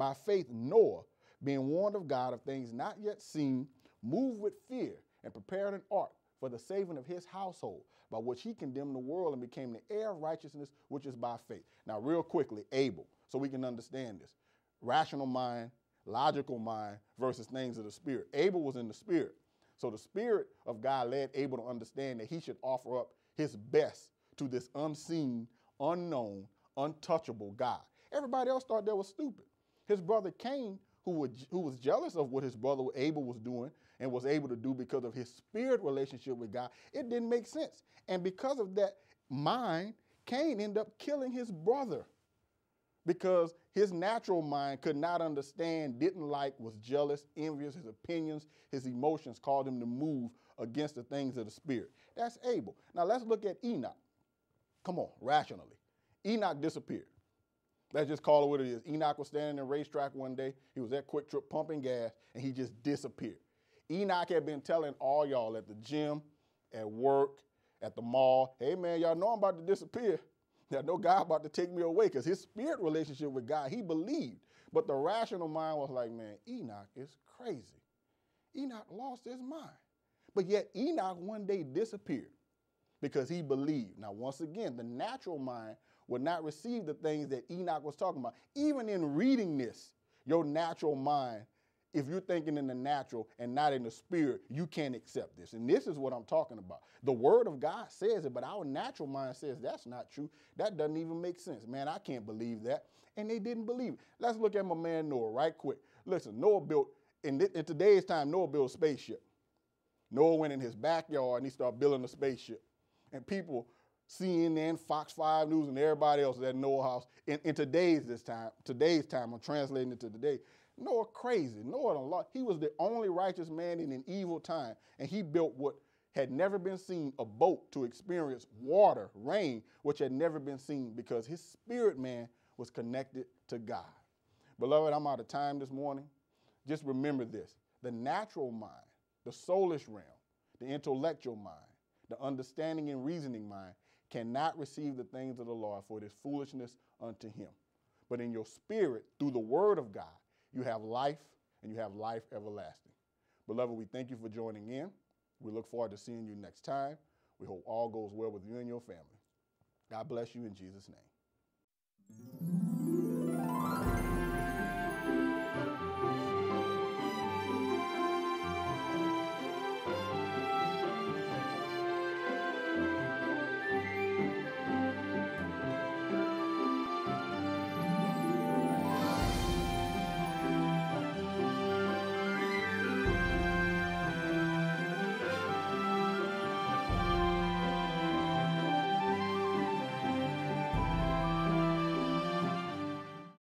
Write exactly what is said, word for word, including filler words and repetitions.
By faith, Noah, being warned of God of things not yet seen, moved with fear and prepared an ark for the saving of his household, by which he condemned the world and became the heir of righteousness, which is by faith. Now, real quickly, Abel, so we can understand this. Rational mind, logical mind versus things of the spirit. Abel was in the spirit. So the spirit of God led Abel to understand that he should offer up his best to this unseen, unknown, untouchable God. Everybody else thought that was stupid. His brother Cain, who was, who was jealous of what his brother Abel was doing and was able to do because of his spirit relationship with God, it didn't make sense. And because of that mind, Cain ended up killing his brother because his natural mind could not understand, didn't like, was jealous, envious. His opinions, his emotions caused him to move against the things of the spirit. That's Abel. Now let's look at Enoch. Come on, rationally. Enoch disappeared. Let's just call it what it is. Enoch was standing in a racetrack one day. He was at Quick Trip pumping gas, and he just disappeared. Enoch had been telling all y'all at the gym, at work, at the mall, hey, man, y'all know I'm about to disappear. Y'all know God about to take me away, because his spirit relationship with God, he believed. But the rational mind was like, man, Enoch is crazy. Enoch lost his mind. But yet Enoch one day disappeared because he believed. Now, once again, the natural mind would not receive the things that Enoch was talking about. Even in reading this, your natural mind, if you're thinking in the natural and not in the spirit, you can't accept this. And this is what I'm talking about. The word of God says it, but our natural mind says that's not true. That doesn't even make sense. Man, I can't believe that. And they didn't believe it. Let's look at my man Noah right quick. Listen, Noah built, in, th- in today's time, Noah built a spaceship. Noah went in his backyard and he started building a spaceship. And people, C N N, Fox five News, and everybody else at Noah's house, in, in today's this time, today's time, I'm translating it to today, Noah crazy. Noah, a lot, he was the only righteous man in an evil time, and he built what had never been seen, a boat to experience water, rain, which had never been seen because his spirit man was connected to God. Beloved, I'm out of time this morning. Just remember this. The natural mind, the soulish realm, the intellectual mind, the understanding and reasoning mind cannot receive the things of the Lord, for it is foolishness unto him. But in your spirit, through the word of God, you have life, and you have life everlasting. Beloved, we thank you for joining in. We look forward to seeing you next time. We hope all goes well with you and your family. God bless you in Jesus' name.